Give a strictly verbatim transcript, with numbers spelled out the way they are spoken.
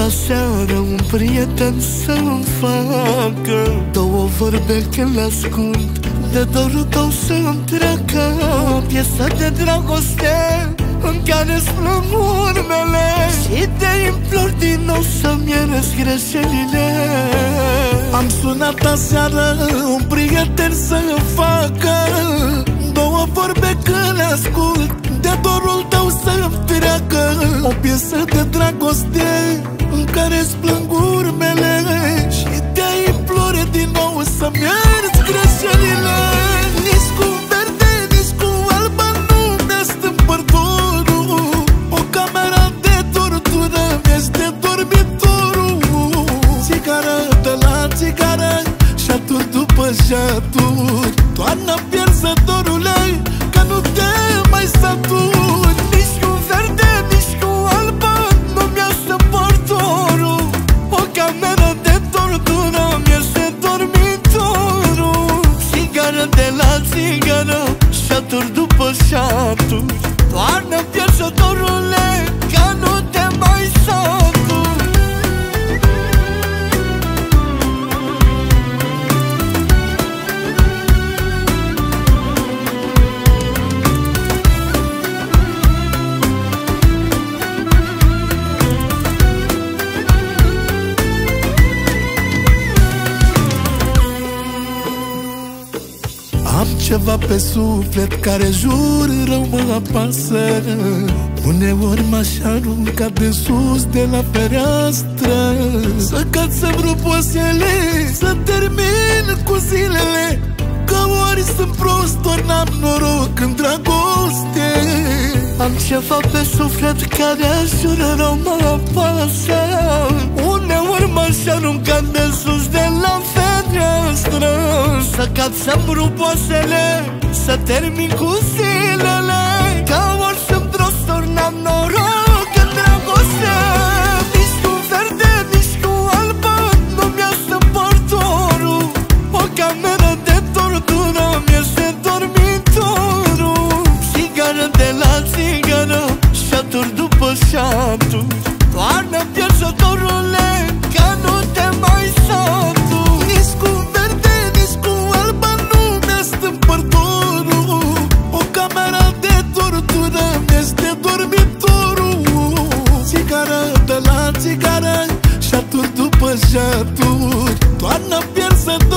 sunat aseară un prieten să-mi facă două vorbe când le ascult, de dorul tău să-mi treacă. O piesă de dragoste în care-ți plâng urmele și te implor din nou să-mi ierți greșelile. Am sunat aseară un prieten să-mi facă două vorbe când le ascult, de dorul tău să-mi treacă. O piesă de dragoste în care-ți plâng urmele și te implor din nou să-mi ierți greșelile. Nici cu verde, nici cu albă nu mi-a dorul. O cameră de tortură mi-este dormitorul. Țigară de la țigară, șaturi după șaturi. Toarnă pierzătorule, că nu te mai saturi. Nici cu verde, nici cu albă nu mi-a dorul. O cameră de tortură mi-este dormitorul. Țigară de la țigară, șaturi după șaturi. Toarnă pierzătorule, că nu te mai saturi. Am ceva pe suflet care jur rău mă apasă. Uneori m-aș arunca de sus de la fereastră, să cad să-mi rup oasele, să termin cu zilele. Că ori sunt prost, ori n-am noroc în dragoste. Am ceva pe suflet care jur rău mă apasă. Uneori m-aș arunca de sus de la fereastră, să cad să-mi rup oasele, să termin cu zilele. Că ori sunt prost, ori n-am noroc în dragoste. Nici cu verde, nici cu albă nu mi-a dorul. O cameră de tortură mi-este dormitorul. Țigară de la țigară, șaturi după șaturi. Toarnă pierzătorule, că nu te mai saturi. Nici cu verde, nici cu albă nu mi-a dorul. O cameră de tortură mi-este dormitorul. Țigară de la țigară, șaturi după șaturi. Toarnă pierzătorule,